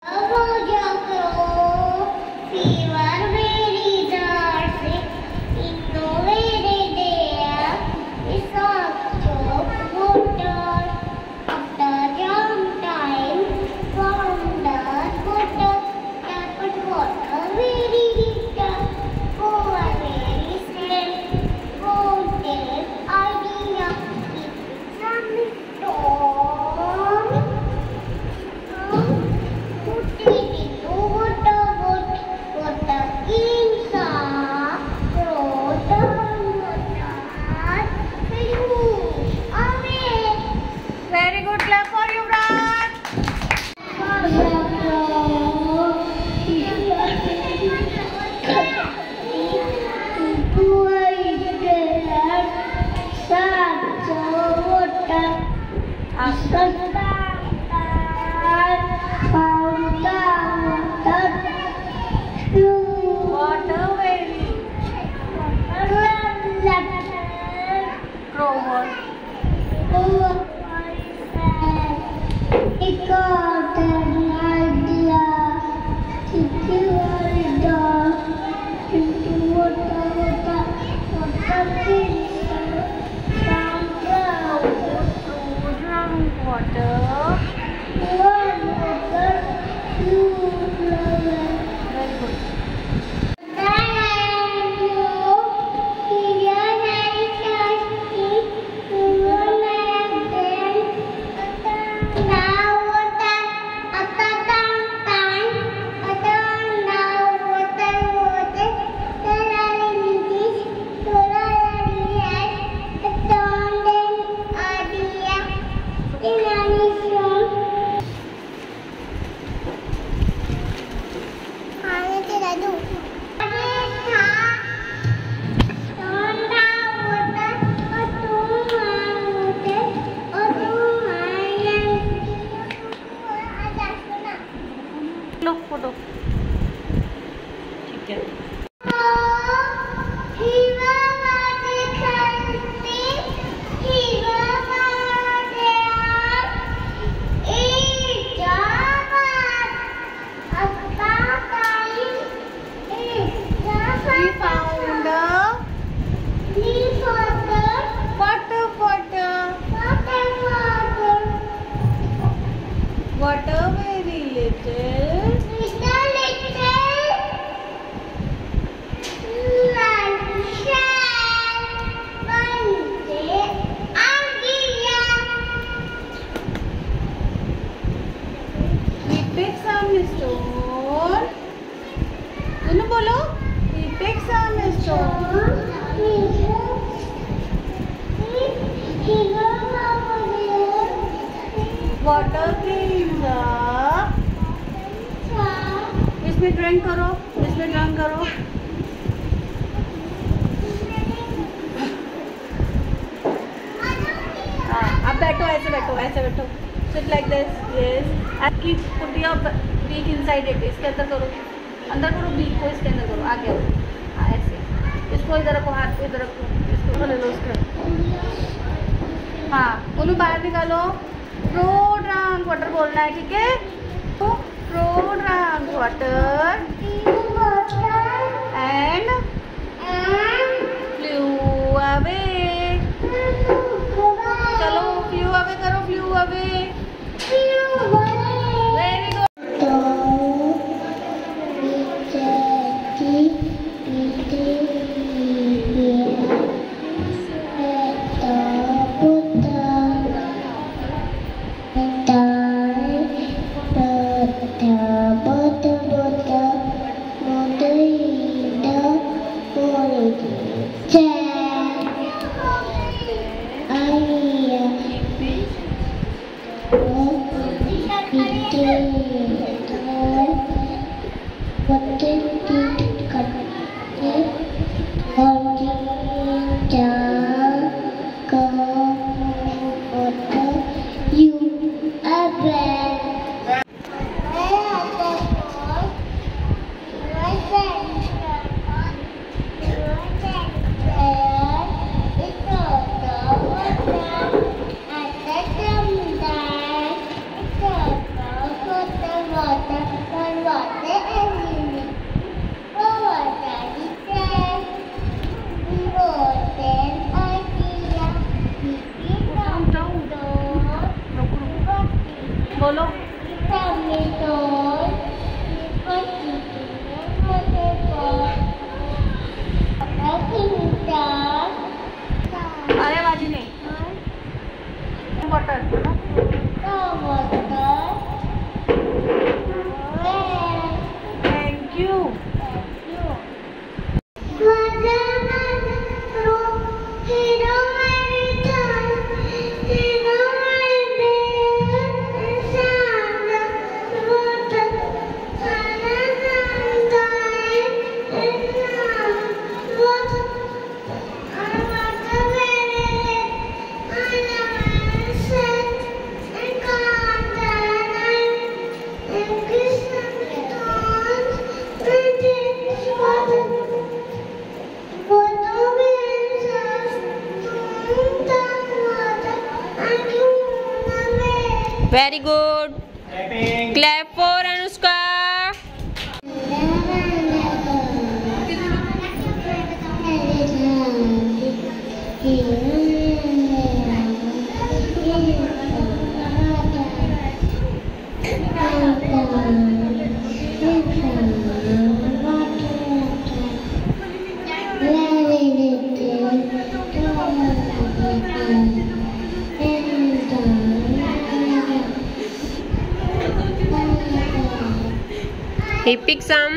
Photo ठीक है। What a very little we pick some stone. दोनों बोलो we pick some stone. Water cleans up. इसमें drawing करो, इसमें ड्राइंग करो। अब बैठो, ऐसे बैठो, ऐसे बैठो। Sit like this. Yes. And keep put your beak inside it. इसके अंदर करो, अंदर करो beak को, इसके अंदर करो, आगे आओ। ऐसे। इसको इधर रखो, हाथ को इधर रखो, इसको ले लो इसके। हाँ, उन्हें बाहर निकालो। प्रोड्रांग वाटर बोलना है, ठीक है? तो प्रोड्रांग वाटर एंड फ्लू अवे। चलो फ्लू अवे करो, फ्लू अवे। Very good. बोलो। अरे बाजी नहीं water thank you. Very good. Clap for Anushka. He picked some.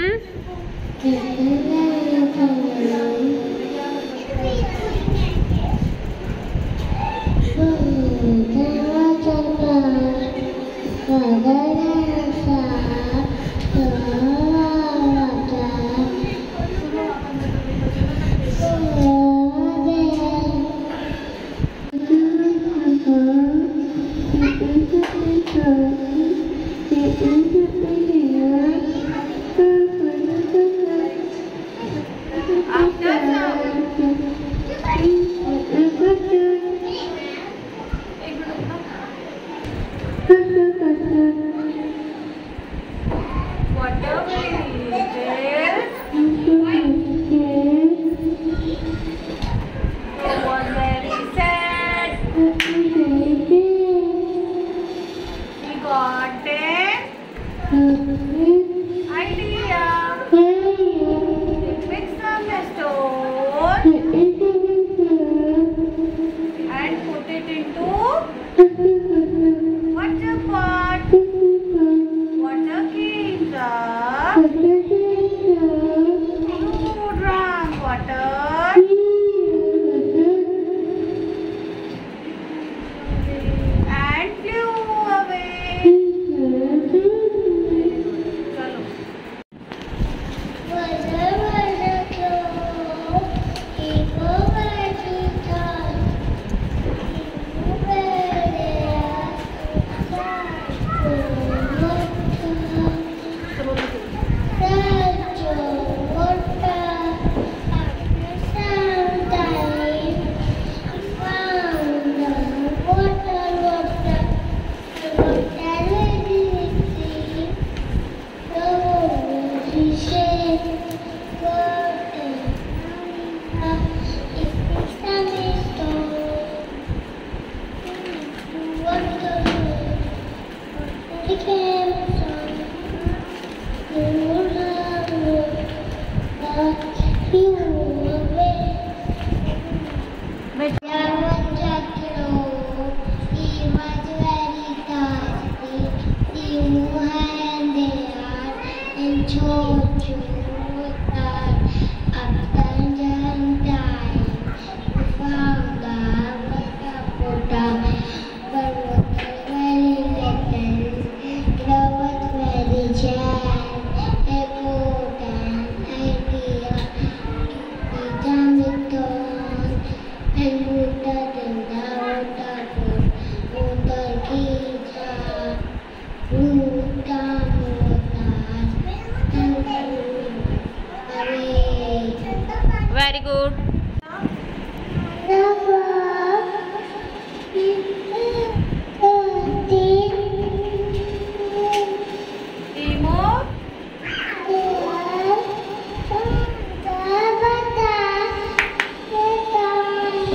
Very good.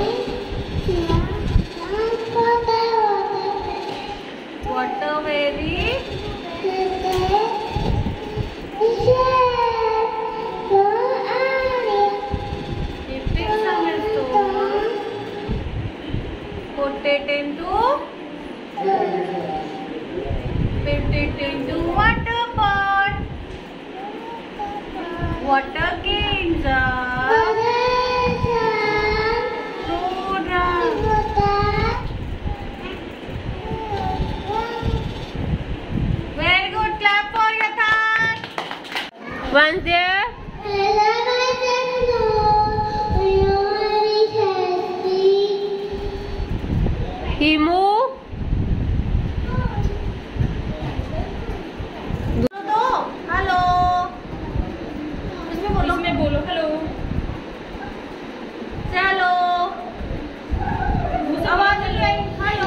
Water very into water pot. Water gains Very good. Clap for Yatharth. Once there. Himu. Hello इसमें बोलो hello hello आवाज नहीं आई hello